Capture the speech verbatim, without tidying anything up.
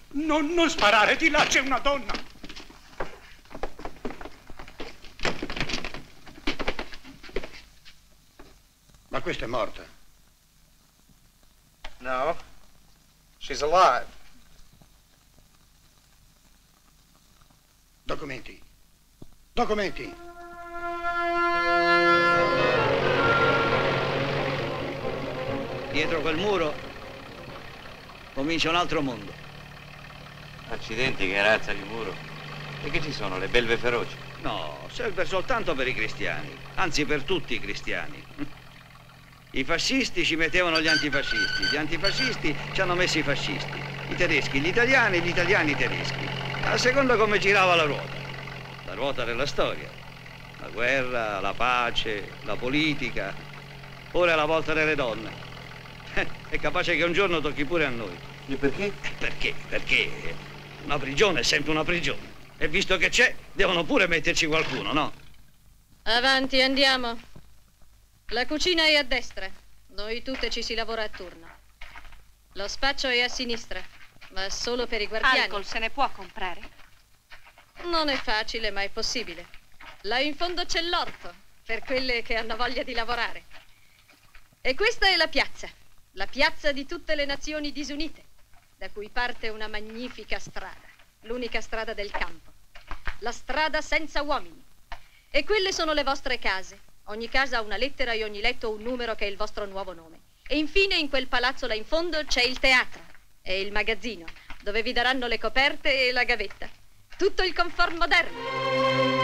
Non, non sparare, di là c'è una donna. Ma questa è morta. No, she's alive. Documenti. Documenti. Dietro quel muro comincia un altro mondo. Accidenti, che razza di muro. E che ci sono, le belve feroci? No, serve soltanto per i cristiani, anzi per tutti i cristiani. I fascisti ci mettevano gli antifascisti, gli antifascisti ci hanno messo i fascisti, i tedeschi, gli italiani, gli italiani, i tedeschi. A seconda come girava la ruota, la ruota della storia, la guerra, la pace, la politica, ora è la volta delle donne. È capace che un giorno tocchi pure a noi. E perché? Perché? Perché una prigione è sempre una prigione. E visto che c'è, devono pure metterci qualcuno, no? Avanti, andiamo. La cucina è a destra. Noi tutte ci si lavora a turno. Lo spaccio è a sinistra, ma solo per i guardiani. Alcol se ne può comprare? Non è facile, ma è possibile. Là in fondo c'è l'orto, per quelle che hanno voglia di lavorare. E questa è la piazza. La piazza di tutte le nazioni disunite, da cui parte una magnifica strada, l'unica strada del campo, la strada senza uomini. E quelle sono le vostre case. Ogni casa ha una lettera e ogni letto un numero che è il vostro nuovo nome. E infine in quel palazzo là in fondo c'è il teatro e il magazzino, dove vi daranno le coperte e la gavetta. Tutto il comfort moderno.